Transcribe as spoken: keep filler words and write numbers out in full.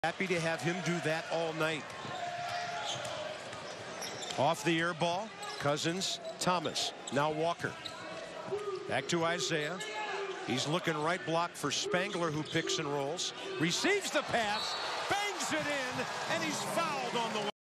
Happy to have him do that all night. Off the air ball, Cousins, Thomas, now Walker. Back to Isaiah. He's looking right block for Spangler, who picks and rolls. Receives the pass, bangs it in, and he's fouled on the way.